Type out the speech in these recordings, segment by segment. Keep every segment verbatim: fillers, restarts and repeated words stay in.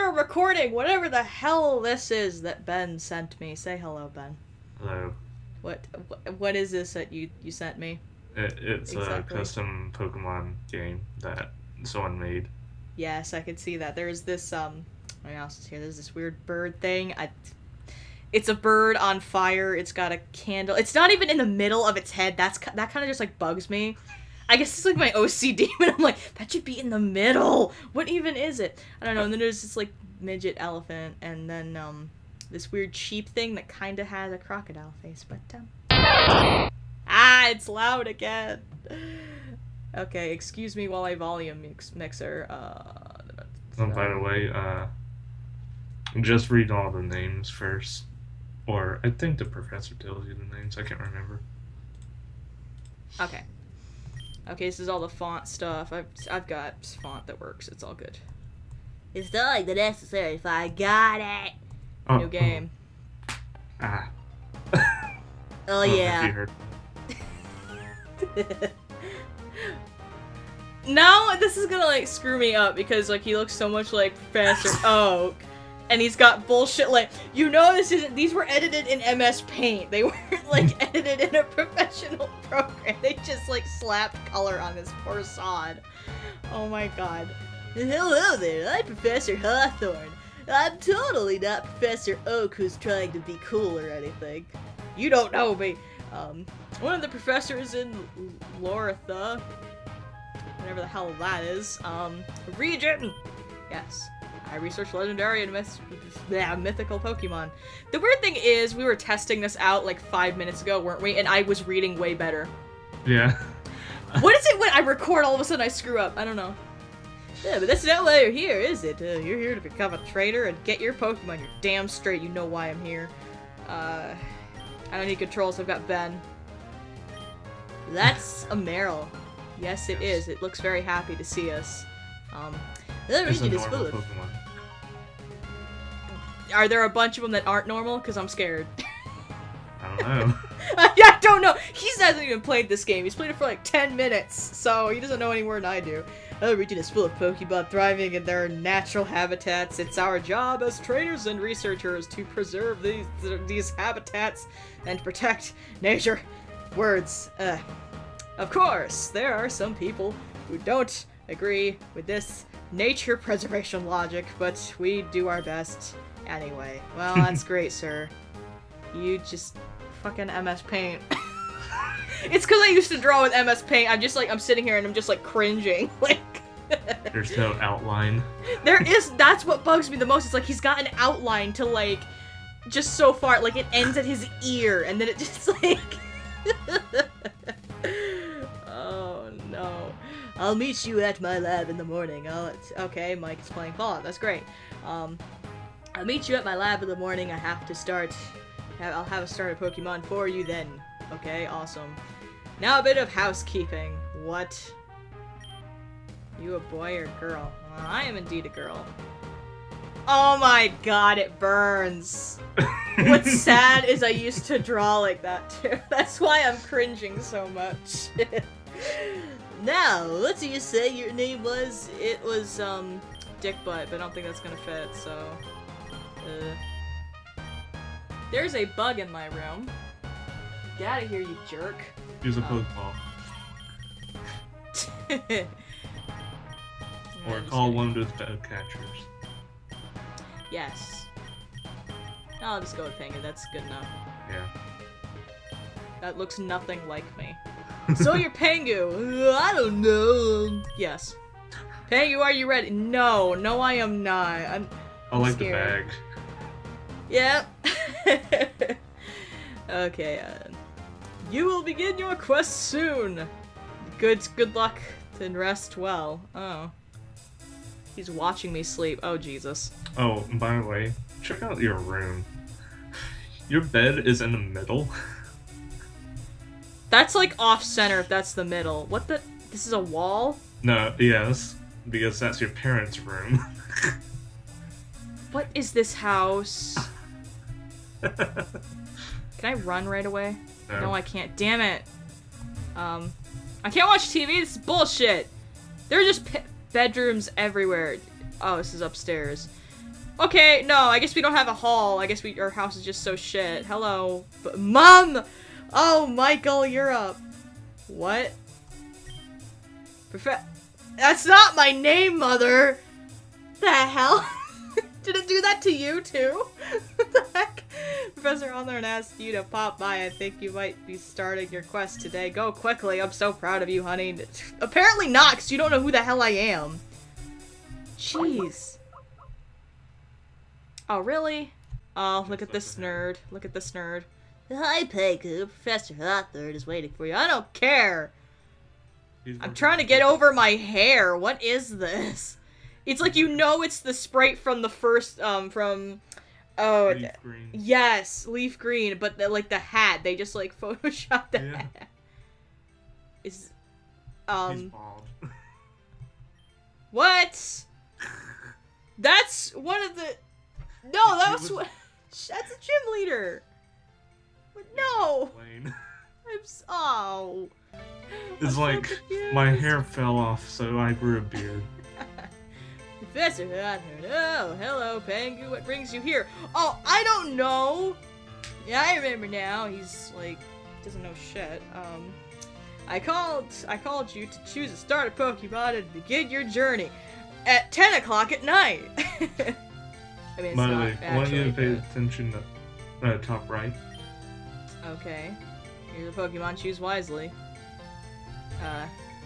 a recording, whatever the hell this is that Ben sent me. Say hello, Ben. Hello. What what is this that you, you sent me? It, it's Exactly. a custom Pokemon game that someone made. Yes, I could see that. There's this, um, what else is here? There's this weird bird thing. I, it's a bird on fire. It's got a candle. It's not even in the middle of its head. That's That kind of just, like, bugs me. I guess it's, like, my O C D, but I'm like, that should be in the middle. What even is it? I don't know. And then there's this, like, midget elephant, and then, um, this weird sheep thing that kind of has a crocodile face, but, um... Ah, it's loud again. Okay, excuse me while I volume mix mixer. Uh, Oh, by the way, uh, just read all the names first. Or, I think the professor tells you the names. I can't remember. Okay. Okay, this is all the font stuff. I've, I've got font that works. It's all good. Installing the necessary file. Got it. Oh, New game. Oh. Ah. Oh, I don't know if yeah. you heard. Now this is gonna like screw me up because like he looks so much like Professor Oak, and he's got bullshit like you know this isn't. These were edited in M S Paint. They weren't like edited in a professional program. They just like slapped color on this poor sod. Oh my god. Hello there. I'm Professor Hawthorne. I'm totally not Professor Oak who's trying to be cool or anything. You don't know me. Um, one of the professors in Loratha, whatever the hell that is, um, region. Yes, I research legendary and myth yeah, mythical Pokemon. The weird thing is, we were testing this out like five minutes ago, weren't we? And I was reading way better. Yeah. What is it when I record all of a sudden I screw up? I don't know. Yeah, but that's not why you're here, is it? Uh, you're here to become a trader and get your Pokemon. You're damn straight. You know why I'm here. Uh, I don't need controls. I've got Ben. That's a Meryl. Yes, it is. It looks very happy to see us. Um, the It's a region is normal full of... Pokemon. Are there a bunch of them that aren't normal? Because I'm scared. I don't know. I don't know. He hasn't even played this game. He's played it for like ten minutes, so he doesn't know any more than I do. The region is full of Pokemon thriving in their natural habitats. It's our job as traders and researchers to preserve these these habitats and protect nature. Words. Uh, of course, there are some people who don't agree with this nature preservation logic, but we do our best anyway. Well, that's great, sir. You just fucking M S Paint. It's because I used to draw with M S Paint. I'm just like, I'm sitting here and I'm just like cringing. Like, There's no outline. there is, that's what bugs me the most. It's like he's got an outline to like, just so far, like it ends at his ear and then it just like. Oh no. I'll meet you at my lab in the morning. I'll, okay, Mike is playing Fallout. That's great. Um, I'll meet you at my lab in the morning. I have to start. I'll have a starter Pokemon for you then. Okay, awesome. Now a bit of housekeeping. What? You a boy or girl? Well, I am indeed a girl. Oh my god, it burns. What's sad is I used to draw like that too. That's why I'm cringing so much. Now, what do you say your name was? It was, um, Dick Butt, but I don't think that's gonna fit, so... Uh... There's a bug in my room. Get out of here, you jerk. Use a Um, Pokeball. Or call one of those bug catchers. Yes. I'll just go with Pengu, that's good enough. Yeah. That looks nothing like me. So you're Pengu! I don't know. Yes. Pengu, are you ready? No, no I am not. I'm, I I'm like scared. the bag. Yep. Okay, uh, you will begin your quest soon. Good, good luck and rest well. Oh. He's watching me sleep. Oh, Jesus. Oh, by the way, check out your room. Your bed is in the middle. That's like off-center if that's the middle. What the? This is a wall? No, yes, because that's your parents' room. What is this house? Can I run right away? No. No, I can't. Damn it. Um, I can't watch T V. This is bullshit. There are just p bedrooms everywhere. Oh, this is upstairs. Okay, no, I guess we don't have a hall. I guess we our house is just so shit. Hello. B Mom! Oh, Michael, you're up. What? Profe- That's not my name, Mother! The hell? Did it do that to you, too? What the heck? Professor Hawthorne asked you to pop by. I think you might be starting your quest today. Go quickly. I'm so proud of you, honey. Apparently not, because you don't know who the hell I am. Jeez. Oh, really? Oh, look at this nerd. Look at this nerd. Hi, Pengu. Professor Hawthorne is waiting for you. I don't care. I'm trying to get over my hair. What is this? It's like, you know, it's the sprite from the first, um, from, oh, Leaf green. Yes, leaf green, but the, like the hat, they just like photoshopped the Yeah. hat. Is, um, He's bald. what? That's one of the, no, that was, what, that's a gym leader. But no, Lane. I'm, s- oh. It's I'm like, so my confused. hair fell off, so I grew a beard. Professor Hawthorne, oh, hello, Pengu, what brings you here? Oh, I don't know! Yeah, I remember now, he's, like, doesn't know shit. Um, I called, I called you to choose a starter Pokemon and begin your journey at ten o'clock at night! I mean, it's By the not way, I want you to actually, pay but- attention to uh, top right. Okay. Here's a Pokemon, choose wisely. Uh...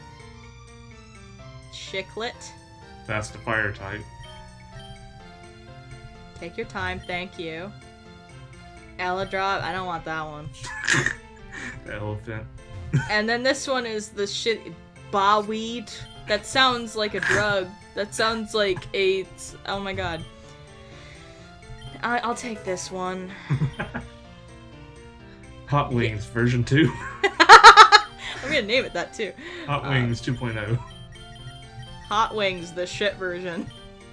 Chiclet. That's the fire type. Take your time, thank you. Eladrop, I don't want that one. The elephant. And then this one is the shit Baweed. That sounds like a drug. That sounds like a. Oh my god. I I'll take this one. Hot Wings version two. I'm gonna name it that too. Hot Uh, Wings two point oh. Hot Wings, the shit version.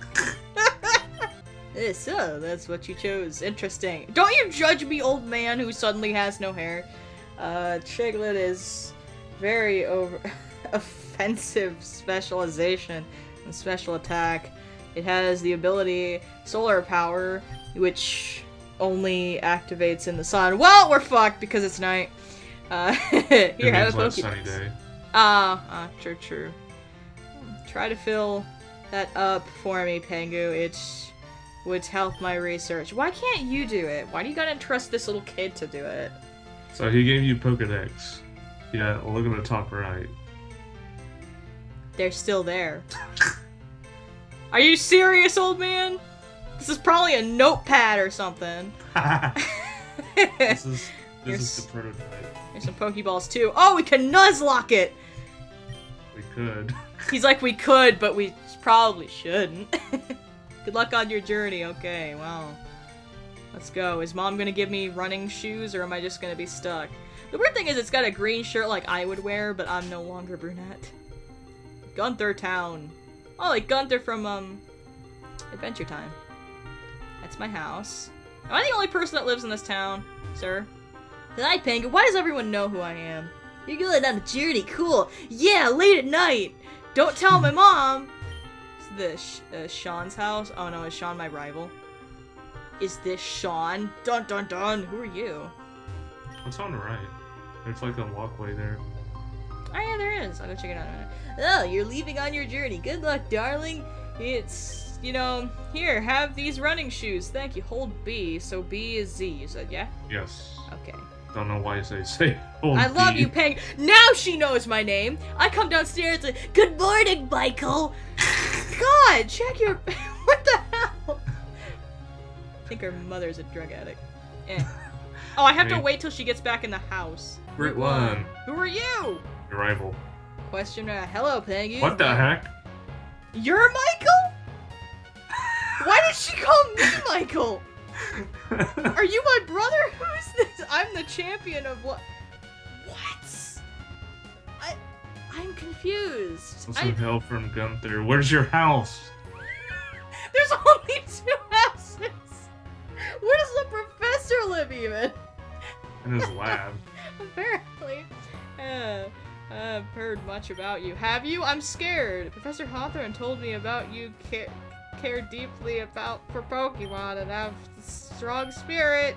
Eh, so, that's what you chose. Interesting. Don't you judge me, old man who suddenly has no hair. Uh, Chiglet is very over offensive specialization and special attack. It has the ability Solar Power, which only activates in the sun. Well, we're fucked because it's night. Uh, here, It have means a less Poké- sunny day. Ah, ah, true, true. Try to fill that up for me, Pengu. It would help my research. Why can't you do it? Why do you gotta trust this little kid to do it? So he gave you Pokedex. Yeah, look at the top right. They're still there. Are you serious, old man? This is probably a notepad or something. This is this You're is s- the prototype. There's some Pokeballs too. Oh, we can Nuzlocke it! We could. He's like, we could, but we probably shouldn't. Good luck on your journey. Okay, well. Let's go. Is mom gonna give me running shoes, or am I just gonna be stuck? The weird thing is it's got a green shirt like I would wear, but I'm no longer brunette. Gunther Town. Oh, like Gunther from, um, Adventure Time. That's my house. Am I the only person that lives in this town, sir? Hi, Pengu. Why does everyone know who I am? You're going on a journey. Cool. Yeah, late at night. Don't tell my mom. Is this uh, Sean's house? Oh no, is Sean my rival? Is this Sean? Dun dun dun. Who are you? What's on the right? There's like a walkway there. Oh yeah, there is. I'll go check it out in a minute. Oh, you're leaving on your journey. Good luck, darling. It's, you know, here, have these running shoes. Thank you. Hold B, so B is Z. You said, yeah? Yes. Okay. Don't know why they say hold I love B. you, Peng. Now she knows my name. I come downstairs and, good morning, Michael. God, check your, what the hell? I think her mother's a drug addict. Eh. Oh, I have to Me. wait till she gets back in the house. Route one. Who are you? Your rival. Question, uh, hello, Peggy. What the heck? You're Michael? Why did she call me Michael? Are you my brother? Who's this? I'm the champion of what? What? I, I'm confused. What's I, some hell from Gunther? Where's your house? there's only two houses. Where does the professor live even? In his lab. Apparently. Uh, I've heard much about you. Have you? I'm scared. Professor Hawthorne told me about you ca care deeply about for Pokemon and have a strong spirit.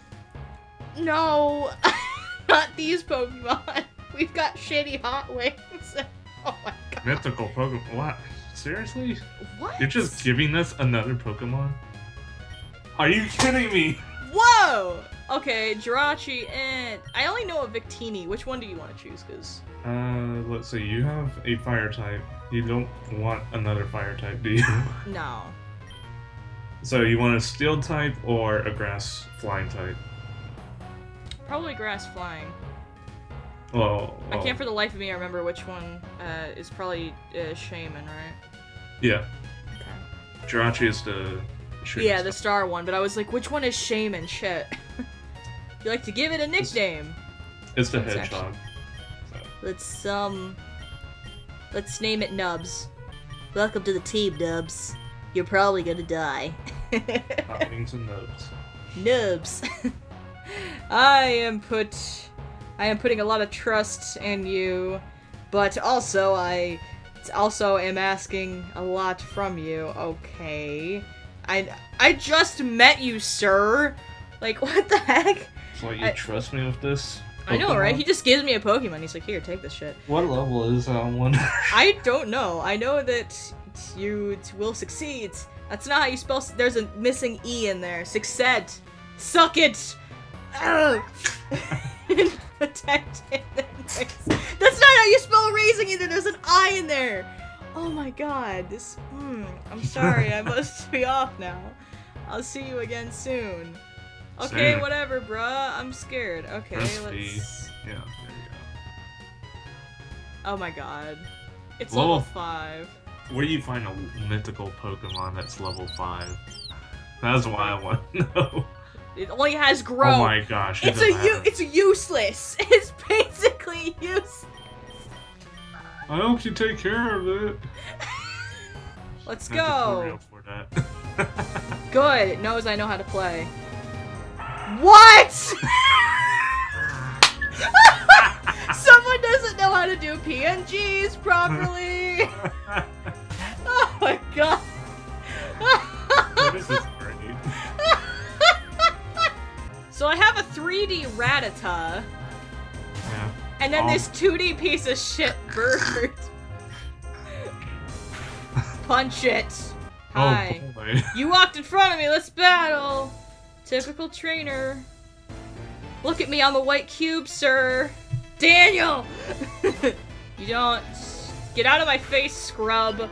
No, not these Pokemon. We've got shitty hot wings. Oh my god. Mythical Pokemon. What? Seriously? What? You're just giving us another Pokemon? Are you kidding me? Whoa! Okay, Jirachi and... I only know a Victini. Which one do you want to choose? Because... Uh, let's see. You have a fire type. You don't want another fire type, do you? No. So you want a steel type or a grass flying type? Probably grass flying. Well, well I can't for the life of me remember which one uh, is probably uh, Shaman, right? Yeah. Okay. Jirachi is the... Yeah, the star one, but I was like, which one is Shaman? Shit. You like to give it a nickname. It's the It's hedgehog. So. Let's, um... Let's name it Nubs. Welcome to the team, Nubs. You're probably gonna die. Hiding some notes. Nubs. I am put... I am putting a lot of trust in you, but also I also am asking a lot from you, okay? I I just met you, sir! Like, what the heck? So you I, trust me with this? I know, right? He just gives me a Pokemon. He's like, here, take this shit. What level is that one? I don't know. I know that you will succeed. That's not how you spell... There's a missing E in there. Succeed. Suck it! Ugh. Protect it. That's not how you spell raising either. There's an I in there. Oh my god. This... Mm, I'm sorry. I must be off now. I'll see you again soon. Okay, Same. whatever, bruh. I'm scared. Okay, Press let's... B. Yeah, there you Oh my god. It's Level- level five. go. Where do you find a mythical Pokemon that's level five? That's why I want to know. It only has grow. Oh my gosh. it It's a doesn't u have it. it's useless. It's basically useless. I hope you take care of it. Let's I have go. tutorial for that. Good. It knows I know how to play. What? Someone doesn't know how to do P N Gs properly. Oh my god. This is great. So I have a three D Rattata, Yeah. and then Oh. this two D piece of shit bird. Punch it. Hi. Oh boy. You walked in front of me, let's battle! Typical trainer. Look at me on the white cube, sir! Daniel! You don't... Get out of my face, scrub!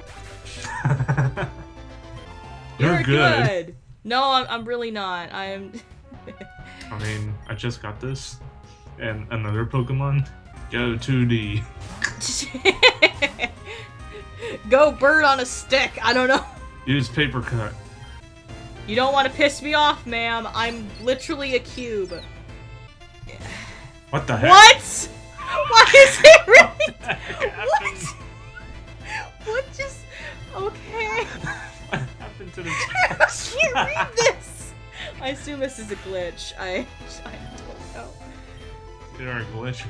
You're You're good. good. No, I'm, I'm really not. I'm... I mean, I just got this. And another Pokemon. Go two D. Go bird on a stick, I don't know. Use paper cut. You don't want to piss me off, ma'am. I'm literally a cube. What the heck? What? Why is it really? What the heck What? happened? What just? Okay. What happened to the I text? can't read this. I assume this is a glitch. I, I don't know. There are glitch.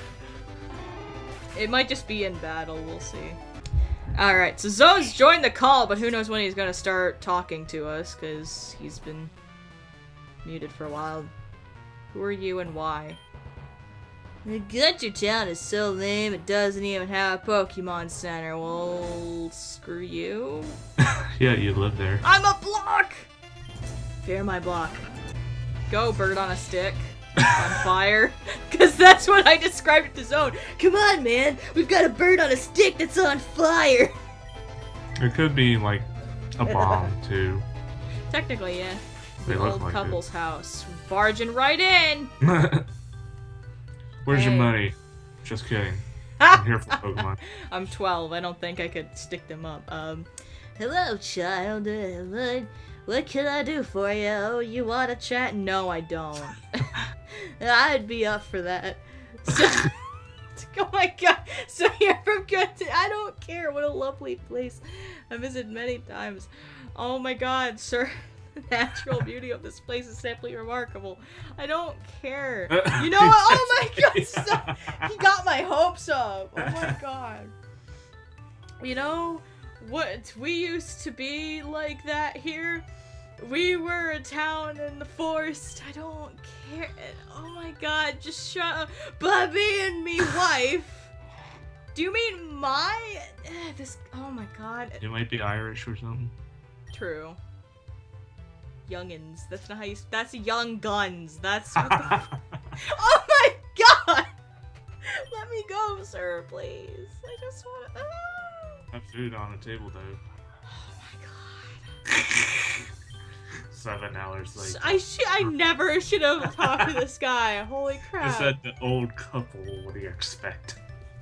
It might just be in battle. We'll see. All right. So Zoe's joined the call, but who knows when he's gonna start talking to us? Cause he's been muted for a while. Who are you and why? The Gunter Town is so lame. It doesn't even have a Pokemon Center. Well, screw you. Yeah, you live there. I'm a block! Fear my block. Go, bird on a stick. On fire. Because that's what I described it to Zone. Come on, man. We've got a bird on a stick that's on fire. It could be like a bomb too. Technically, yeah. They The look old like it. couple's house. Barging right in. Where's Hey. your money? Just kidding. I'm here for Pokemon. I'm twelve. I don't think I could stick them up. Um, hello, child. Uh, what, what can I do for you? Oh, you want to chat? No, I don't. I'd be up for that. So, oh my god. So you're from Gunter. I don't care. What a lovely place. I visited many times. Oh my god, sir. The natural beauty of this place is simply remarkable. I don't care. You know what? Oh my god, stop. He got my hopes up. Oh my god. You know What? We used to be like that here? We were a town in the forest. I don't care. Oh my god, just shut up. Bubby and me wife. Do you mean my... eh, this... Oh my god. You might be Irish or something. True. Youngins. That's not how you... That's young guns. That's what the... Oh my god! Let me go, sir, please. I just want to... Oh. Have food on the table, though. Oh my god. Seven hours later. I sh I never should have talked to this guy. Holy crap. Is that the old couple? What do you expect?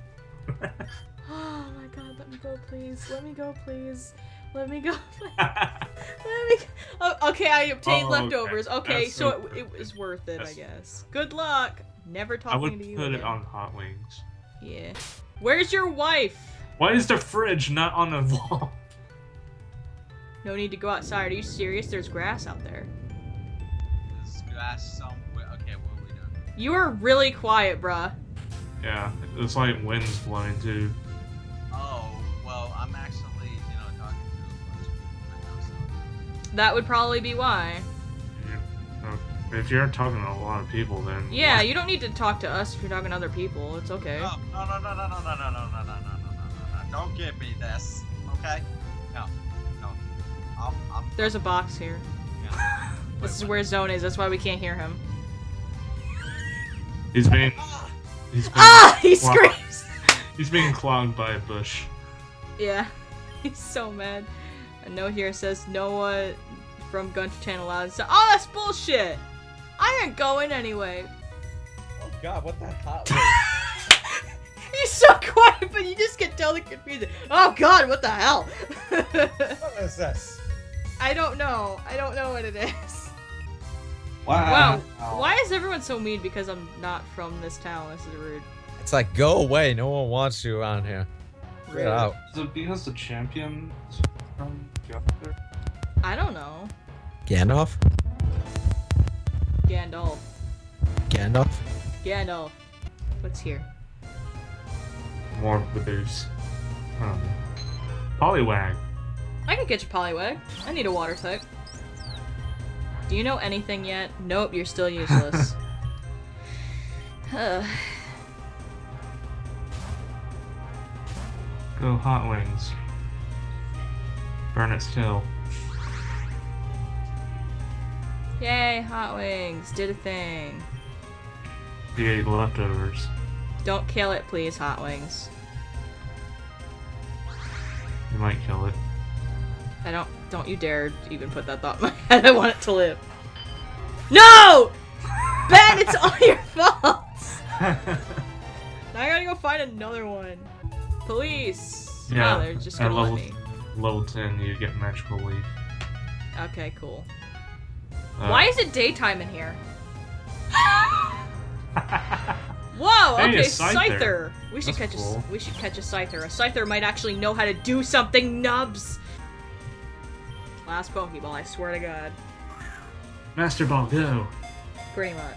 Oh my god, let me go, please. Let me go, please. Let me go. Let me go. Oh, okay, I obtained Oh, leftovers. Okay, okay. so So- it, it was worth it, I Yes. guess. Good luck. Never I talking would to you put it again. on hot wings. Yeah. Where's your wife? Why is the fridge not on the wall? No need to go outside. Are you serious? There's grass out there. There's grass somewhere. Okay, what are we doing? You are really quiet, bruh. Yeah, it's like wind's blowing too. Oh, well, I'm actually, you know, talking to a bunch of people right now, so. That would probably be why. You- uh, If you're talking to a lot of people, then Yeah, you don't need to talk to us if you're talking to other people. It's okay. No, no, no, no, no, no, no, no, no, no, no, no, no, no, no. Don't give me this, okay? No, no. I'm, I'm. There's a box here. Yeah. This is where Zone is. That's why we can't hear him. he's being Ah! he's being Ah! He clogged- screams! He's being clogged by a bush. Yeah. He's so mad. A note here says Noah from Gunter Channel Loud. So, oh, that's bullshit! I ain't going anyway. Oh god, what the hell? He's so quiet, but you just can tell the confusion. Oh god, what the hell? What is this? I don't know. I don't know what it is. Wow. Wow. Why is everyone so mean because I'm not from this town? This is rude. It's like, go away. No one wants you around here. Get Rude. out. Is it because the champion is from Gunther? I don't know. Gandalf? Gandalf. Gandalf? Gandalf. What's here? More booze. Um, Poliwag. I can catch a Poliwag. I need a water type. Do you know anything yet? Nope, you're still useless. Huh. Go hot wings. Burn its tail. Yay, hot wings. Did a thing. You ate leftovers. Don't kill it, please, hot wings. You might kill it. I don't- don't you dare even put that thought in my head. I want it to live. No! Ben, it's all your fault! Now I gotta go find another one. Police! Yeah, Oh, they're just at gonna let level, me. level ten you get magical leaf. Okay, cool. Uh, Why is it daytime in here? Whoa, Hey, okay, a Scyther. Scyther. We should That's catch cool. a we should catch a Scyther. A Scyther might actually know how to do something, nubs. Last Pokeball, I swear to God. Master Ball, go! Pretty much.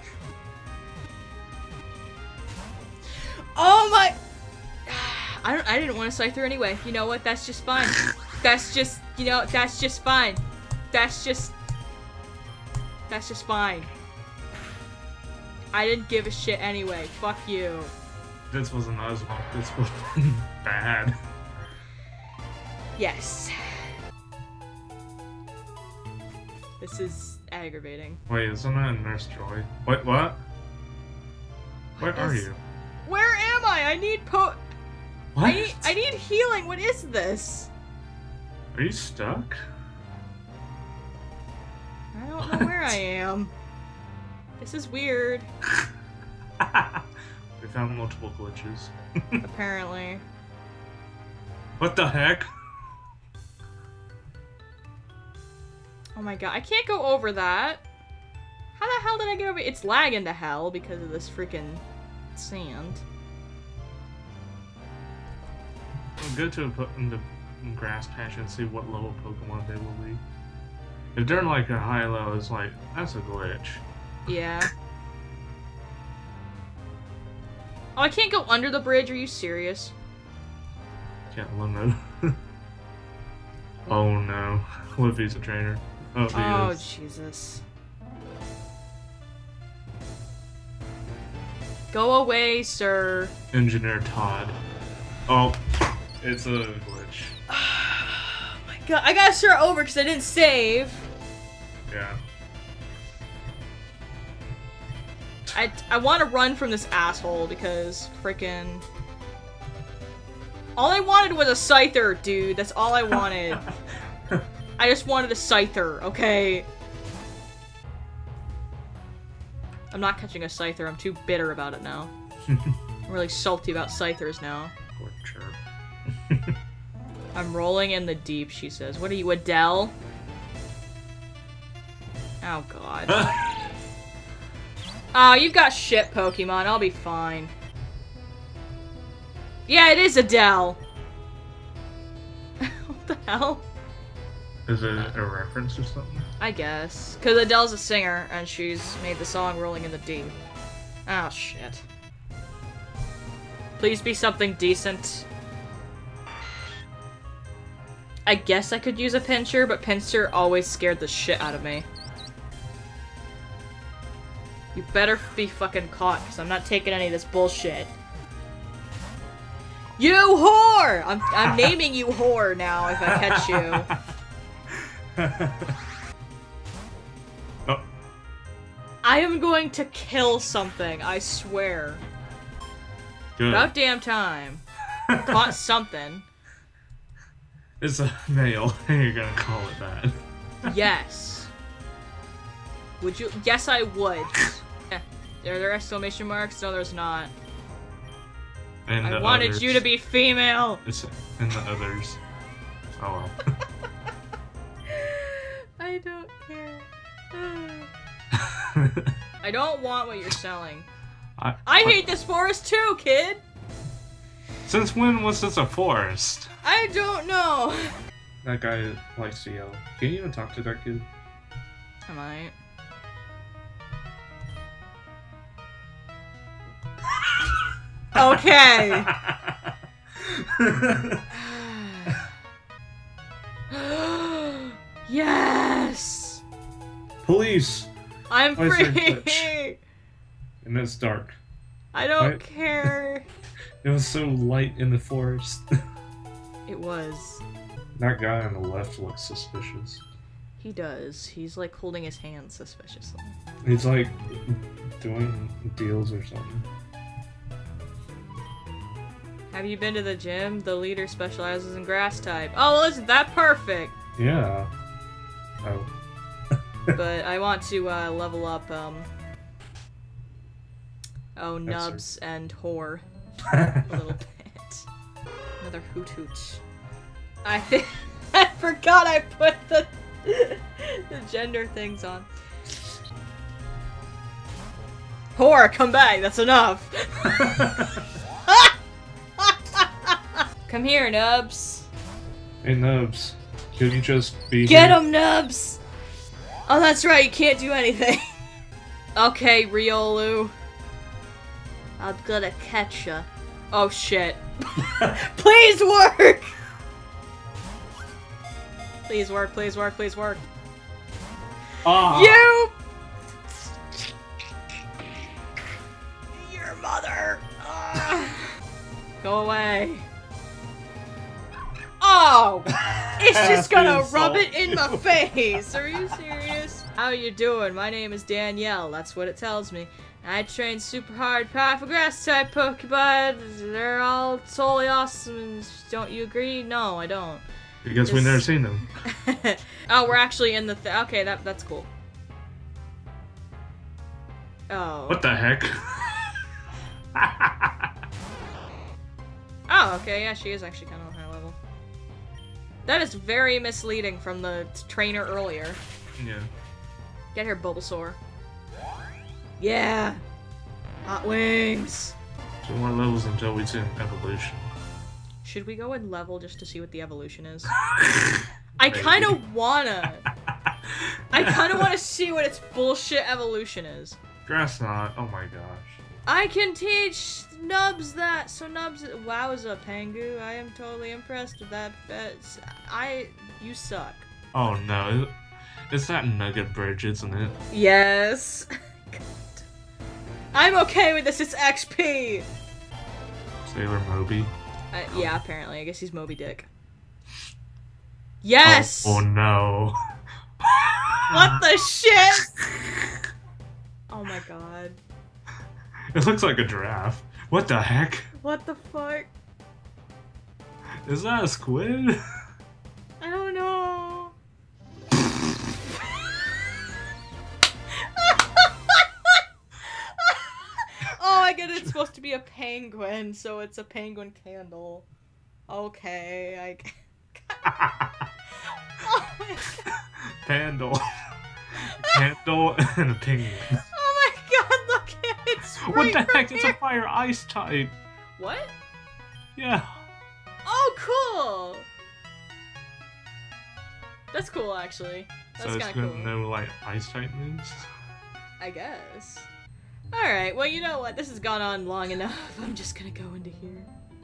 Oh my! I don't. I didn't want to Scyther anyway. You know what? That's just fine. That's just. You know. That's just fine. That's just. That's just fine. I didn't give a shit anyway. Fuck you. This wasn't Nuzlocke, this was bad. Yes. This is aggravating. Wait, isn't that a Nurse Joy? Wait, what? Where What are is- you? Where am I? I need po- What? I need, I need healing. What is this? Are you stuck? I don't know where I am. This is weird. We found multiple glitches. Apparently. What the heck? Oh my god, I can't go over that. How the hell did I get over? It's lagging to hell because of this freaking sand. We'll go to a po- in the grass patch and see what level Pokemon they will be. If they're like a high-low, it's like, that's a glitch. Yeah. Oh, I can't go under the bridge. Are you serious? Can't limit. Oh no. What if he's a trainer? Oh, he Oh, is. Jesus. Go away, sir. Engineer Todd. Oh, it's a glitch. Oh my god, I gotta start over because I didn't save. Yeah. I, I want to run from this asshole because freaking. All I wanted was a Scyther, dude. That's all I wanted. I just wanted a Scyther, okay? I'm not catching a Scyther. I'm too bitter about it now. I'm really salty about Scythers now. Poor chirp. I'm rolling in the deep, she says. What are you, Adele? Oh, God. Oh, you've got shit Pokemon. I'll be fine. Yeah, it is Adele. What the hell? Is it a reference or something? I guess. Because Adele's a singer, and she's made the song Rolling in the Deep. Oh, shit. Please be something decent. I guess I could use a Pinscher, but Pinscher always scared the shit out of me. You better be fucking caught, because I'm not taking any of this bullshit. You whore! I'm, I'm naming you whore now if I catch you. Oh. I am going to kill something, I swear. Good. About damn time. Caught something. It's a nail. You're gonna call it that. Yes. Would you? Yes, I would. Eh, Are there exclamation marks? No, there's not. And I the wanted others. you to be female. It's in the others. Oh well. I don't care. I don't want what you're selling. I, I what- hate this forest too, kid. Since when was this a forest? I don't know. That guy likes to yell. Can you even talk to that kid? I might. Okay. Yes. Police! I'm Why is there a free. glitch? And it's dark. I don't Why- care. It was so light in the forest. It was. That guy on the left looks suspicious. He does. He's like holding his hand suspiciously. He's like doing deals or something. Have you been to the gym? The leader specializes in grass type. Oh, well, isn't that perfect? Yeah. Oh. But I want to uh, level up, um... Oh, That's Nubs and Whore. A little bit. Another Hoot Hoot. I think... I forgot I put the... the gender things on. Whore, come back! That's enough! Come here, Nubs. Hey Nubs, could you just be Get here? him, Nubs! Oh, that's right, you can't do anything. Okay, Riolu. I'm gonna catch ya. Oh, shit. Please work! Please work, please work, please work. Ah! You! Your mother! Ah. Go away. Oh! It's just gonna rub it in my face! Are you serious? How you doing? My name is Danielle, that's what it tells me. I train super hard powerful grass type Pokemon. They're all totally awesome, and don't you agree? No, I don't. Because we've This- never seen them. Oh, we're actually in the th okay, that that's cool. Oh. What the heck? Oh, okay, yeah, she is actually kind of high level. That is very misleading from the trainer earlier. Yeah. Get here, Bulbasaur. Yeah! Hot wings! Two more levels until we see an evolution. Should we go and level just to see what the evolution is? I kind of wanna. I kind of want to see what its bullshit evolution is. Grass knot, oh my gosh. I can teach Nubs that. So Nubs, wowza, Pangu. I am totally impressed with that. That's, I, you suck. Oh no, it's that Nugget Bridge, isn't it? Yes. God. I'm okay with this. It's X P. Sailor Moby. Uh, yeah, apparently. I guess he's Moby Dick. Yes. Oh, oh no. What the shit? Oh my god. It looks like a giraffe. What the heck? What the fuck? Is that a squid? I don't know. Oh, I get it. It's supposed to be a penguin, so it's a penguin candle. Okay, I. Oh my god. Pandle. Candle and a penguin. Oh my god, look at it. It's What the right heck? from It's a here. fire ice type. What? Yeah. Oh, cool. That's cool, actually. That's so it's kind of gonna cool. know like ice type moves. I guess. Alright, well, you know what? This has gone on long enough. I'm just gonna go into here.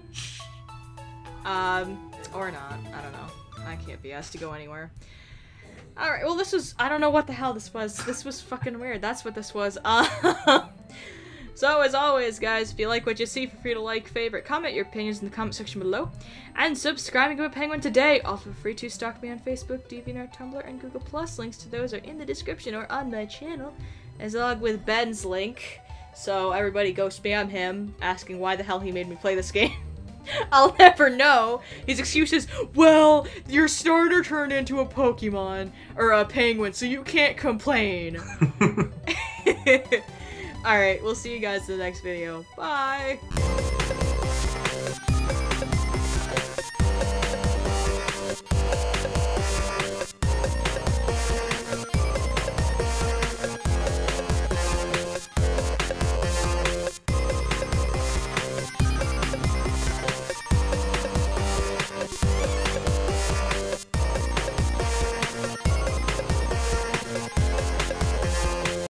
Um, or not. I don't know. I can't be asked to go anywhere. Alright, well, this was- I don't know what the hell this was. This was fucking weird. That's what this was. Uh, so, as always, guys, if you like what you see, feel free to like, favorite, comment your opinions in the comment section below. And subscribe and give a penguin today. Also, feel free to stalk me on Facebook, DeviantArt, Tumblr, and Google plus. Links to those are in the description or on my channel, as along with Ben's link. So, everybody go spam him, asking why the hell he made me play this game. I'll never know. His excuse is, well, your starter turned into a Pokemon, or a penguin, so you can't complain. Alright, we'll see you guys in the next video. Bye!